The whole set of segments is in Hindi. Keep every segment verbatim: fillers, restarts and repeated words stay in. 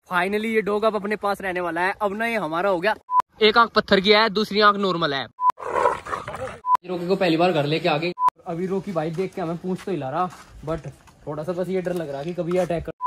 फाइनली ये डॉग अब अपने पास रहने वाला है। अब ना ये हमारा हो गया। एक आंख पत्थर की है, दूसरी आंख नॉर्मल है। रोकी को पहली बार घर लेके आ गई। अभी रोकी भाई देख के हमें पूछ तो हिला रहा, बट थोड़ा सा बस ये डर लग रहा कि कभी ये अटैक कर।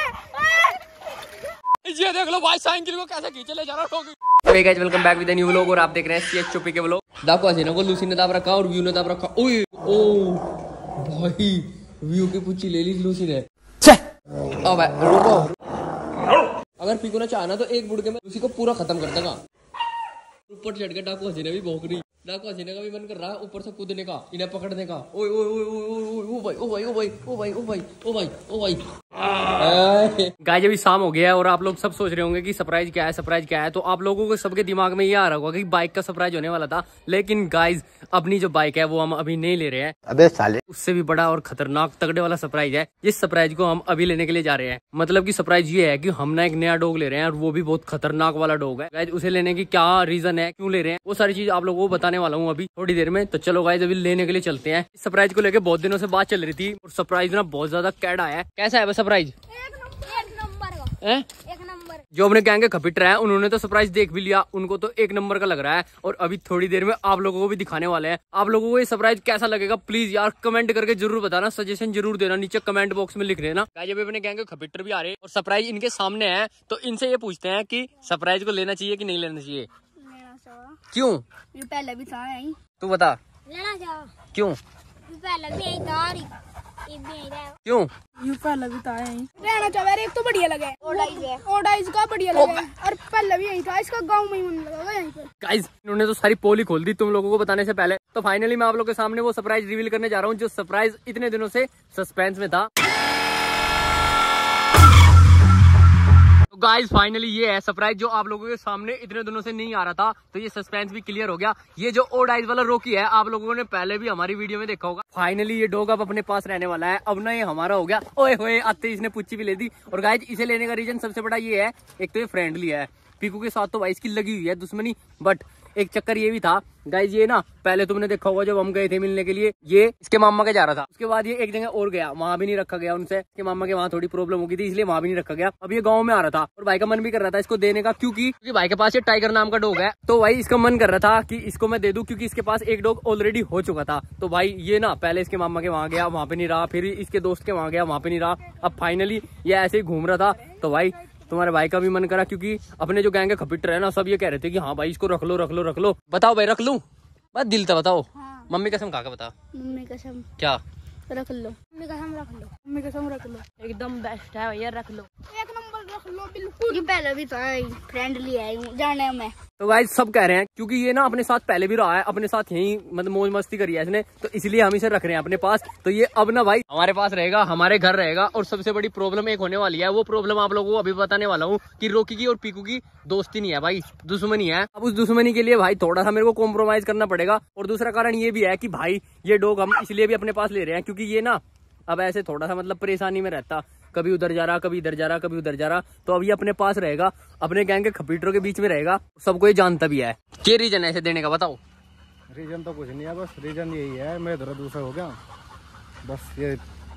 ये देख लो भाई साइकिल को कैसे खींचे ले जा रहा है। Hey guys, welcome back with a new vlog और आप देख रहे हैं सीएच चुप्पी के व्लॉग। दाको हसीना को लूसी ने दाब रखा और व्यू ने दाब रखा। ओए ओ भाई व्यू की पुच्ची ले ली लूसी ने। अब रुको, अगर पीको ने चाहा ना तो एक बुड़के में लूसी को पूरा खत्म कर देगा। ऊपर चढ़ के डाकू हसीना भी भौंक रही। डाकू हसीना का भी मन कर रहा है ऊपर से कूदने का, इन्हें पकड़ने का। ओए ओए ओए ओए ओ भाई ओ भाई ओ भाई ओ भाई ओ भाई ओ भाई ओ भाई। गाइस अभी शाम हो गया है और आप लोग सब सोच रहे होंगे कि सरप्राइज क्या है सरप्राइज क्या है। तो आप लोगों को सबके दिमाग में ये आ रहा होगा कि बाइक का सरप्राइज होने वाला था, लेकिन गाइस अपनी जो बाइक है वो हम अभी नहीं ले रहे हैं। अबे साले, उससे भी बड़ा और खतरनाक तगड़े वाला सरप्राइज है। इस सरप्राइज को हम अभी लेने के लिए जा रहे हैं। मतलब कि सरप्राइज ये है कि हम ना एक नया डॉग ले रहे हैं और वो भी बहुत खतरनाक वाला डॉग है। गाइस उसे लेने की क्या रीजन है, क्यों ले रहे हैं, वो सारी चीज आप लोगों को बताने वाला हूँ अभी थोड़ी देर में। तो चलो गाइस अभी लेने के लिए चलते हैं। इस सरप्राइज को लेकर बहुत दिनों से बात चल रही थी और सरप्राइज ना बहुत ज्यादा कैड आया है। कैसा है सरप्राइज? है? एक नंबर। जो अपने गैंग के खपिटर है उन्होंने तो सरप्राइज देख भी लिया, उनको तो एक नंबर का लग रहा है। और अभी थोड़ी देर में आप लोगों को भी दिखाने वाले हैं। आप लोगों को ये सरप्राइज कैसा लगेगा प्लीज यार कमेंट करके जरूर बताना, सजेशन जरूर देना, नीचे कमेंट बॉक्स में लिख देना। जब अपने गैंग के खपिटर भी आ रहे हैं और सरप्राइज इनके सामने है तो इनसे ये पूछते हैं कि सरप्राइज को लेना चाहिए कि नहीं लेना चाहिए। क्यों? पहले भी था यही। तू बता। लेना चाहिए। क्यों? पहले भी यही था, क्यों? यू पहले भी था यही। रहना चाहिए। एक तो बढ़िया लगे ओडाइज है, ओडाइज का बढ़िया लगे और पहले भी यही था, इसका गांव में ही मन लगा यहीं पर। गाइस इन्होंने तो सारी पोल ही खोल दी तुम लोगों को बताने से पहले। तो फाइनली मैं आप लोगों के सामने वो सरप्राइज रिवील करने जा रहा हूँ जो सरप्राइज इतने दिनों से सस्पेंस में था। गाइस फाइनली ये है सरप्राइज जो आप लोगों के सामने इतने दिनों से नहीं आ रहा था। तो ये सस्पेंस भी क्लियर हो गया। ये जो ओडाइज वाला रोकी है आप लोगों ने पहले भी हमारी वीडियो में देखा होगा। फाइनली ये डॉग अब अपने पास रहने वाला है। अब ना ये हमारा हो गया। ओए होए आते इसने पुच्ची भी ले दी। और गाइस इसे लेने का रीजन सबसे बड़ा ये है, एक तो ये फ्रेंडली है, पीकू के साथ तो भाई इसकी लगी हुई है दुश्मनी, बट एक चक्कर ये भी था गाइज ये ना पहले तुमने देखा होगा जब हम गए थे मिलने के लिए ये इसके मामा के जा रहा था। उसके बाद ये एक जगह और गया, वहाँ भी नहीं रखा गया उनसे, इसके मामा के वहाँ थोड़ी प्रॉब्लम हो गई थी इसलिए वहाँ भी नहीं रखा गया। अब ये गांव में आ रहा था और भाई का मन भी कर रहा था इसको देने का, क्योंकि क्योंकि भाई के पास ये टाइगर नाम का डॉग है। तो भाई इसका मन कर रहा था कि इसको मैं दे दूं क्योंकि इसके पास एक डॉग ऑलरेडी हो चुका था। तो भाई ये ना पहले इसके मामा के वहाँ गया, वहाँ पे नहीं रहा, फिर इसके दोस्त के वहाँ गया, वहाँ पे नहीं रहा। अब फाइनली ये ऐसे ही घूम रहा था। तो भाई तुम्हारे भाई का भी मन करा, क्योंकि अपने जो गैंग के खपिटर है ना सब ये कह रहे थे कि हाँ भाई इसको रख लो रख लो रख लो। बताओ भाई रख लूं? बस दिल था बताओ। हाँ। मम्मी कसम खा के बता। मम्मी कसम। क्या? रख लो। मम्मी कसम रख लो। मम्मी कसम रख लो। एकदम बेस्ट है भैया, रख लो। एक नंबर रख लो बिल्कुल। ये पहले भी था, फ्रेंडली है जाने में। तो गाइस सब कह रहे हैं क्योंकि ये ना अपने साथ पहले भी रहा है, अपने साथ यही मतलब मौज मस्ती करी है इसने, तो इसलिए हम इसे रख रहे हैं अपने पास। तो ये अब ना भाई हमारे पास रहेगा, हमारे घर रहेगा। और सबसे बड़ी प्रॉब्लम एक होने वाली है, वो प्रॉब्लम आप लोगों को अभी बताने वाला हूँ कि रोकी की और पीकू की दोस्ती नहीं है भाई, दुश्मनी है। अब उस दुश्मनी के लिए भाई थोड़ा सा मेरे को कॉम्प्रोमाइज करना पड़ेगा। और दूसरा कारण ये भी है कि भाई ये डॉग हम इसलिए भी अपने पास ले रहे हैं क्योंकि ये ना अब ऐसे थोड़ा सा मतलब परेशानी में रहता, कभी उधर जा रहा कभी इधर जा रहा कभी उधर जा रहा। तो अब ये अपने पास रहेगा, अपने गैंग के खपीटरों के बीच में रहेगा, सबको ये जानता भी है। क्या रीजन है ऐसे देने का बताओ? रीजन तो कुछ नहीं है, बस रीजन यही है मैं इधर दूसरा हो गया, बस ये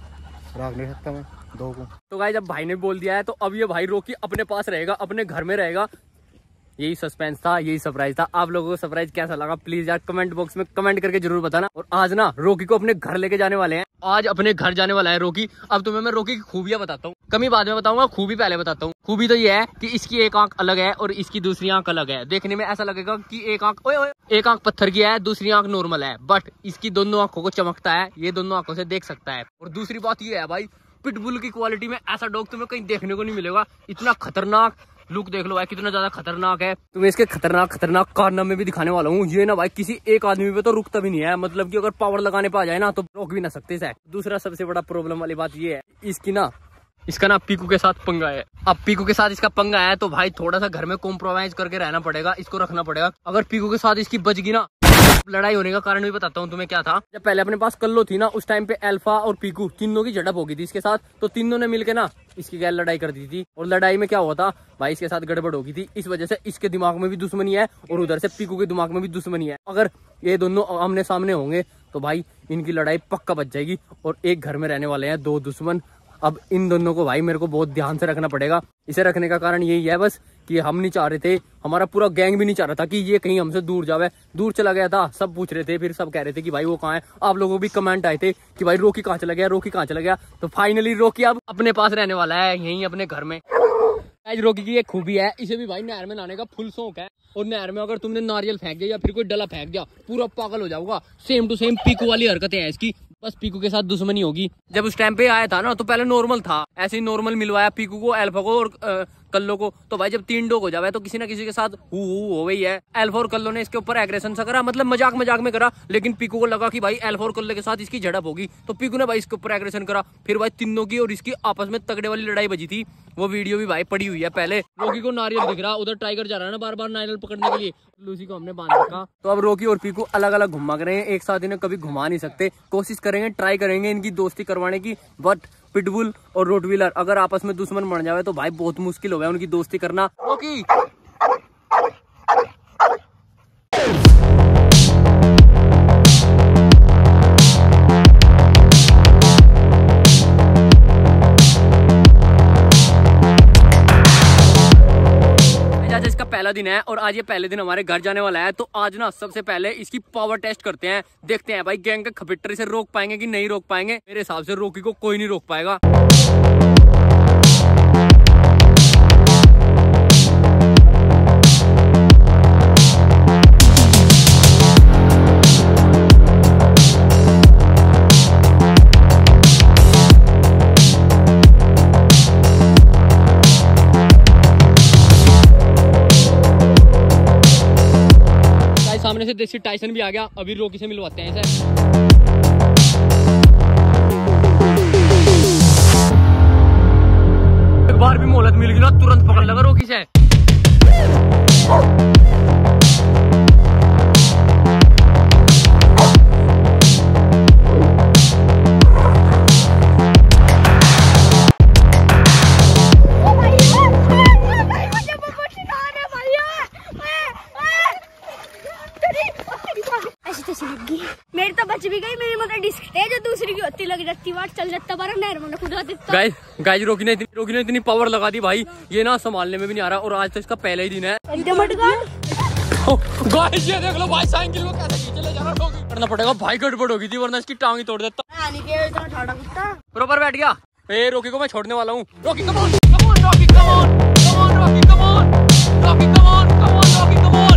रख नहीं सकता मैं दो को। तो गाइस जब भाई ने बोल दिया है तो अब ये भाई रोकी अपने पास रहेगा, अपने घर में रहेगा। यही सस्पेंस था, यही सरप्राइज था। आप लोगों को सरप्राइज कैसा लगा प्लीज यार कमेंट बॉक्स में कमेंट करके जरूर बताना। और आज ना रोकी को अपने घर लेके जाने वाले हैं, आज अपने घर जाने वाला है रोकी। अब तुम्हें मैं रोकी की खूबियां बताता हूँ, कमी बाद में बताऊंगा, खूबी पहले बताता हूँ। खूबी तो ये है कि इसकी एक आंख अलग है और इसकी दूसरी आंख अलग है। देखने में ऐसा लगेगा कि एक आंख ओए ओए एक आंख पत्थर की है, दूसरी आंख नॉर्मल है, बट इसकी दोनों आंखों को चमकता है, ये दोनों आंखों से देख सकता है। और दूसरी बात ये है भाई पिटबुल की क्वालिटी में ऐसा डॉग तुम्हें कहीं देखने को नहीं मिलेगा। इतना खतरनाक लुक देख लो भाई, कितना ज्यादा खतरनाक है। तुम्हें इसके खतरनाक खतरनाक कारनामे भी दिखाने वाला हूँ। ये ना भाई किसी एक आदमी पे तो रुकता भी नहीं है, मतलब कि अगर पावर लगाने पे आ जाए ना तो रोक भी ना सकते इसे। दूसरा सबसे बड़ा प्रॉब्लम वाली बात ये है इसकी ना इसका ना पीकू के साथ पंगा है। अब पीकू के साथ इसका पंगा है तो भाई थोड़ा सा घर में कॉम्प्रोमाइज करके रहना पड़ेगा, इसको रखना पड़ेगा। अगर पीकू के साथ इसकी बचगी ना, लड़ाई होने का कारण भी बताता हूँ तुम्हें क्या था। जब पहले अपने पास कल्लो थी ना उस टाइम पे अल्फा और पीकू तीनों की झड़प हो गई थी इसके साथ, तो तीनों ने मिलके ना इसकी गैर लड़ाई कर दी थी। और लड़ाई में क्या हुआ था भाई, इसके साथ गड़बड़ हो गई थी, इस वजह से इसके दिमाग में भी दुश्मनी है और उधर से पीकू के दिमाग में भी दुश्मनी है। अगर ये दोनों आमने सामने होंगे तो भाई इनकी लड़ाई पक्का बच जाएगी और एक घर में रहने वाले हैं दो दुश्मन। अब इन दोनों को भाई मेरे को बहुत ध्यान से रखना पड़ेगा। इसे रखने का कारण यही है बस कि हम नहीं चाह रहे थे, हमारा पूरा गैंग भी नहीं चाह रहा था कि ये कहीं हमसे दूर जावे। दूर चला गया था, सब पूछ रहे थे, फिर सब कह रहे थे कि भाई वो कहाँ है। आप लोगों को भी कमेंट आए थे कि भाई रॉकी कहाँ चला गया, रॉकी कहाँ चला गया। तो फाइनली रॉकी अब अपने पास रहने वाला है, यहीं अपने घर में। आज रॉकी की एक खूबी है, इसे भी भाई नहर में नहाने का फुल शौक है। और नहर में अगर तुमने नारियल फेंक दिया या फिर कोई डला फेंक दिया, पूरा पागल हो जाऊंगा। सेम टू सेम पीकू वाली हरकतें हैं इसकी, बस पीकू के साथ दुश्मनी होगी। जब उस टाइम पे आया था ना तो पहले नॉर्मल था, ऐसे ही नॉर्मल मिलवाया पीकू को, अल्फा को और आ, कल्लो को। तो भाई जब तीन डॉग हो जावे तो किसी ना किसी के साथ हु हु हो गई है। अल्फा और कल्लो ने इसके ऊपर एग्रेशन सा करा, मतलब मजाक मजाक में करा, लेकिन पीकू को लगा कि भाई अल्फा और कल्लो के साथ इसकी झड़प होगी, तो पीकू ने भाई इसके ऊपर एग्रेशन करा। फिर भाई तीनों की और इसकी आपस में तगड़े वाली लड़ाई बजी थी, वो वीडियो भी भाई पड़ी हुई है। पहले रॉकी को नारियल दिख रहा, उधर टाइगर जा रहा है ना बार बार नारियल पकड़ने के लिए, लूसी को हमने बांध रखा। तो अब रॉकी और पीकू अलग अलग घुमा करेंगे, एक साथ इन्हें कभी घुमा नहीं सकते। कोशिश करेंगे, ट्राई करेंगे इनकी दोस्ती करवाने की, बट पिटबुल और रोटवीलर अगर आपस में दुश्मन बन जाए तो भाई बहुत मुश्किल हो गया उनकी दोस्ती करना। रॉकी इसका पहला दिन है और आज ये पहले दिन हमारे घर जाने वाला है। तो आज ना सबसे पहले इसकी पावर टेस्ट करते हैं, देखते हैं भाई गैंग के खपिटर से रोक पाएंगे कि नहीं रोक पाएंगे। मेरे हिसाब से रॉकी को कोई नहीं रोक पाएगा। सामने से देसी टाइसन भी आ गया, अभी रॉकी से मिलवाते हैं इसे। एक बार भी मोहलत मिल गई ना तुरंत पकड़ लगा रॉकी से। मेरी तो बच भी गई, मेरी मतलब डिस्क है जो दूसरी की होती लग जाती बार चल जाता बार नहर में खुदा देता। गाइस गाइस रॉकी ने रॉकी ने इतनी पावर लगा दी भाई, ये ना संभालने में भी नहीं आ रहा। और आज तो इसका पहला ही दिन है। गाइस ये देख लो भाई साइकिल को कैसे खींच ले जा रहा रॉकी। करना पड़ेगा भाई, गड़बड़ होगी थी वरना इसकी टांग ही तोड़ देता। बरोबर बैठ गया। ए रॉकी को मैं छोड़ने वाला हूँ। Rocky come on come on Rocky come on come on Rocky come on Rocky come on come on Rocky come on.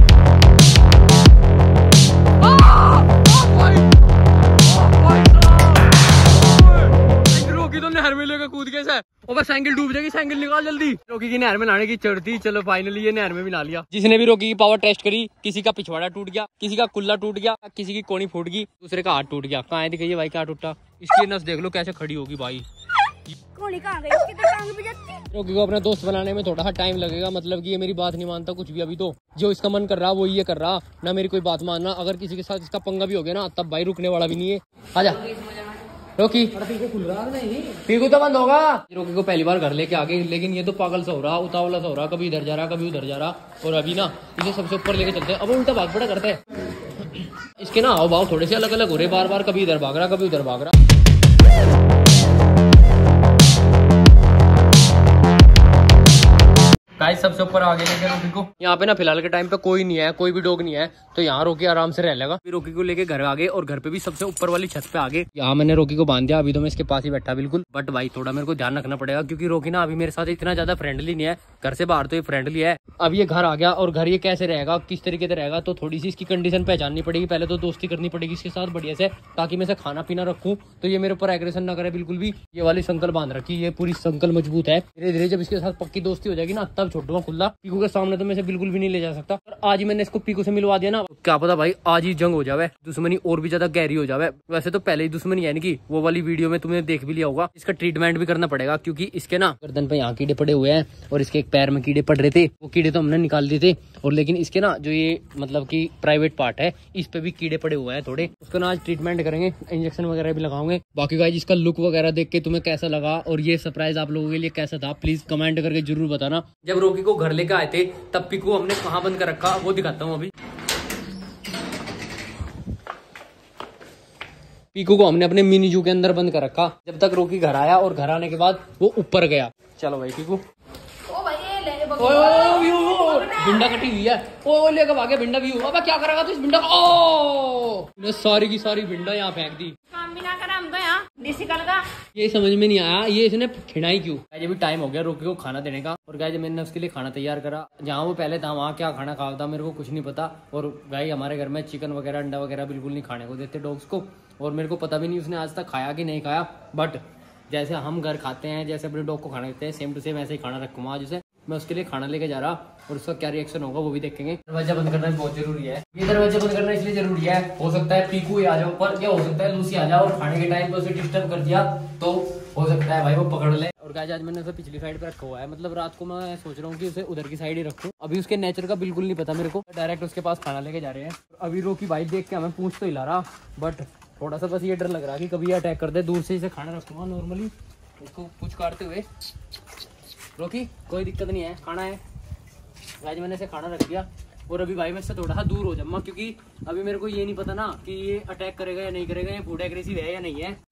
Rocky तो नहर में लेकर कूद गया। और साइकिल डूब जाएगी, साइकिल निकाल जल्दी। रॉकी की नहर में लाने की चढ़ती, चलो फाइनली ये नहर में भी ला लिया। जिसने भी रॉकी की पावर टेस्ट करी, किसी का पिछवाड़ा टूट गया, किसी का कुल्ला टूट गया, किसी की कोनी फूट गई, दूसरे का हाथ टूट गया। कहाँ है दिखाइए भाई क्या टूटा। इसकी नस देख लो कैसे खड़ी होगी भाई। कोनी कहाँ गई, इसकी तो टांग भी जाती। रॉकी को अपना दोस्त बनाने में थोड़ा सा टाइम लगेगा, मतलब कि ये मेरी बात नहीं मानता कुछ भी। अभी तो जो इसका मन कर रहा वो ये कर रहा ना, मेरी कोई बात मानना। अगर किसी के साथ इसका पंगा भी हो गया ना तब भाई रुकने वाला भी नहीं है। आजा रॉकी, पीकू तो बंद होगा। रॉकी को पहली बार घर लेके आ गए, लेकिन ये तो पागल सा हो रहा, उतावला सा हो रहा, कभी इधर जा रहा कभी उधर जा रहा। और अभी ना इसे सबसे ऊपर लेके चलते हैं, अब उल्टा भाग पड़ा करते हैं। इसके ना हाव भाव थोड़े से अलग अलग हो रहे, बार बार कभी इधर भाग रहा कभी उधर भाग रहा। गाइस सबसे ऊपर आ गए लेके रॉकी को। यहाँ पे ना फिलहाल के टाइम पे कोई नहीं है, कोई भी डॉग नहीं है, तो यहाँ रॉकी आराम से रह लेगा। रॉकी को लेके घर आ गए और घर पे भी सबसे ऊपर वाली छत पे आ गए। यहाँ मैंने रॉकी को बांध दिया, अभी तो मैं इसके पास ही बैठा बिल्कुल। बट भाई थोड़ा मेरे को ध्यान रखना पड़ेगा क्योंकि रॉकी ना अभी मेरे साथ इतना ज्यादा फ्रेंडली नहीं है। घर से बाहर तो ये फ्रेंडली है, अब ये घर आ गया और घर ये कैसे रहेगा, किस तरीके से रहेगा, तो थोड़ी सी इसकी कंडीशन पहचाननी पड़ेगी। पहले तो दोस्ती करनी पड़ेगी इसके साथ बढ़िया से, ताकि मैं इसे खाना पीना रखूँ तो ये मेरे ऊपर एग्रेशन ना करे बिल्कुल भी। ये वाली संकल बांध रखी, ये पूरी संकल मजबूत है। धीरे धीरे जब इसके साथ पक्की दोस्ती हो जाएगी ना तब छोड़ूंगा खुला। पीकू के सामने तो मैं इसे बिल्कुल भी नहीं ले जा सकता। और आज ही मैंने इसको पीकू से मिलवा दिया ना, क्या पता भाई आज ही जंग हो जावे, दुश्मनी और भी ज्यादा गहरी हो जावे। वैसे तो पहले ही दुश्मनी है इनकी, वो वाली वीडियो में तुमने देख भी लिया होगा। इसका ट्रीटमेंट भी करना पड़ेगा क्योंकि इसके ना गर्दन पे यहाँ कीड़े पड़े हुए हैं और इसके एक पैर में कीड़े पड़ रहे थे, वो कीड़े तो हमने निकाल दिए थे। और लेकिन इसके ना जो ये मतलब की प्राइवेट पार्ट है इस पे भी कीड़े पड़े हुए हैं थोड़े, उसका ना आज ट्रीटमेंट करेंगे, इंजेक्शन वगैरह भी लगाओगे। बाकी गाइस इसका लुक वगैरह देख के तुम्हें कैसा लगा और ये सरप्राइज आप लोगों के लिए कैसा था प्लीज कमेंट करके जरूर बताना। जब रॉकी को घर लेकर आए थे तब पीकू हमने कहाँ बंद कर रखा वो दिखाता हूँ अभी। पीकू को हमने अपने मिनी जू के अंदर बंद कर रखा जब तक रोकी घर आया, और घर आने के बाद वो ऊपर गया। चलो भाई पीकू, भिंडा कटी हुई है, ओ लेकर भागे भिंडा भी हुआ। क्या करेगा तू इस भिंडा को? ओ सारी की सारी भिंडा यहाँ फेंक दी। काम भी ना करा हम तो यहाँ देसी कल का। ये समझ में नहीं आया ये इसने खिलाई क्यों। गाइस अभी टाइम हो गया रोकी को खाना देने का, और गाइस मैंने उसके लिए खाना तैयार करा। जहाँ वो पहले था वहाँ क्या खाना खाया था मेरे को कुछ नहीं पता। और गाइस हमारे घर में चिकन वगैरह अंडा वगैरह बिल्कुल नहीं खाने को देते डॉग्स को, और मेरे को पता भी नहीं उसने आज तक खाया कि नहीं खाया। बट जैसे हम घर खाते हैं, जैसे अपने डॉग को खाना देते हैं, सेम टू सेम ऐसे ही खाना रखूंगा आज उसे। मैं उसके लिए खाना लेके जा रहा, और उसका क्या रिएक्शन होगा वो भी देखेंगे। दरवाजा बंद करना बहुत जरूरी है। ये दरवाजा बंद करना इसलिए जरूरी है, हो सकता है पीकू आ जाओ ऊपर, या हो सकता है लूसी आ जाओ और खाने के टाइम पे उसे डिस्टर्ब कर दिया तो हो सकता है भाई वो पकड़ ले। और गाइस आज मैंने उसे पिछली साइड पे रखा हुआ है, मतलब रात को मैं सोच रहा हूँ कि उसे उधर की साइड ही रखूँ। अभी उसके नेचर का बिल्कुल नहीं पता मेरे को, डायरेक्ट उसके पास खाना लेके जा रहे हैं। अभी रोकी भाई देख के हमें पूछ तो हिला रहा, बट थोड़ा सा बस ये डर लग रहा कि कभी अटैक कर दे। दूर से इसे खाना रखूंगा नॉर्मली, उसको पूछ काटते हुए। रोकी कोई दिक्कत नहीं है, खाना है। आज मैंने इसे खाना रख दिया, और अभी भाई मैं इससे थोड़ा सा दूर हो जाऊंगा, क्योंकि अभी मेरे को ये नहीं पता ना कि ये अटैक करेगा या नहीं करेगा, ये फूड एग्रेसिव है या नहीं है।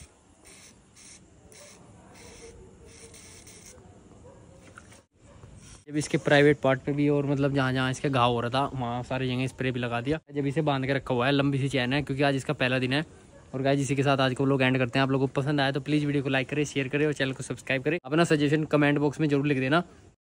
जब इसके प्राइवेट पार्ट में भी, और मतलब जहाँ जहाँ इसके घाव हो रहा था वहाँ सारी जगह स्प्रे भी लगा दिया। जब इसे बांध के रखा हुआ है, लंबी सी चैन है क्योंकि आज इसका पहला दिन है। और गाइस इसी के साथ आज को लोग एंड करते हैं। आप लोगों को पसंद आया तो प्लीज़ वीडियो को लाइक करें, शेयर करें और चैनल को सब्सक्राइब करें। अपना सजेशन कमेंट बॉक्स में जरूर लिख देना।